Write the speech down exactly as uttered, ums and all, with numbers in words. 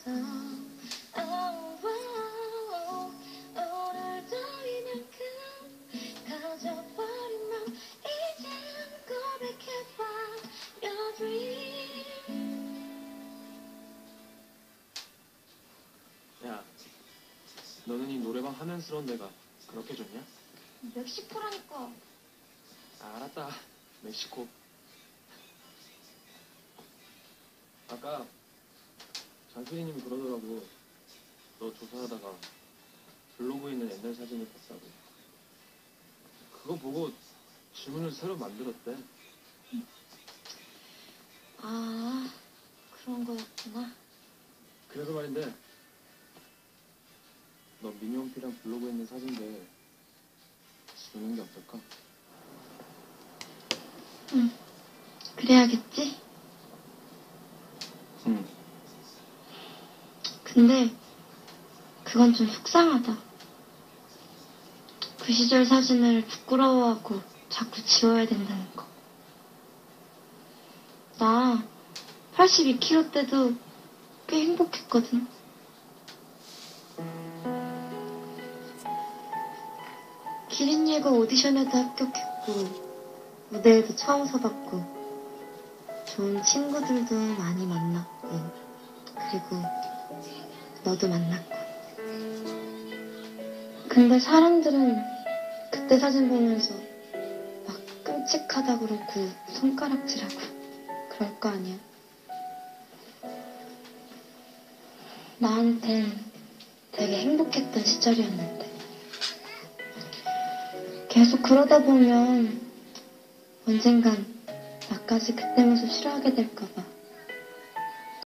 Oh, oh, 오늘도 이만큼 가져버린 너 이젠 고백해봐 Your dream. 야, 너는 이 노래방 하면스러운 내가 그렇게 좋냐? 멕시코라니까. 아, 알았다. 멕시코. 아까 장수리님이 그러더라고. 너 조사하다가 블로그에 있는 옛날 사진을 봤다고. 그거 보고 질문을 새로 만들었대. 아, 그런 거였구나. 그래서 말인데 너 민용피랑 블로그에 있는 사진들 지우는 게 어떨까? 응, 그래야겠지? 응. 근데 그건 좀 속상하다. 그 시절 사진을 부끄러워하고 자꾸 지워야 된다는 거. 나 팔십이 킬로그램 때도 꽤 행복했거든. 기린 예고 오디션에도 합격했고 무대에도 처음 서봤고 좋은 친구들도 많이 만났고 그리고 너도 만났고. 근데 사람들은 그때 사진 보면서 막 끔찍하다 그러고 손가락질하고 그럴 거 아니야. 나한텐 되게 행복했던 시절이었는데 계속 그러다 보면 언젠간 나까지 그때 모습 싫어하게 될까 봐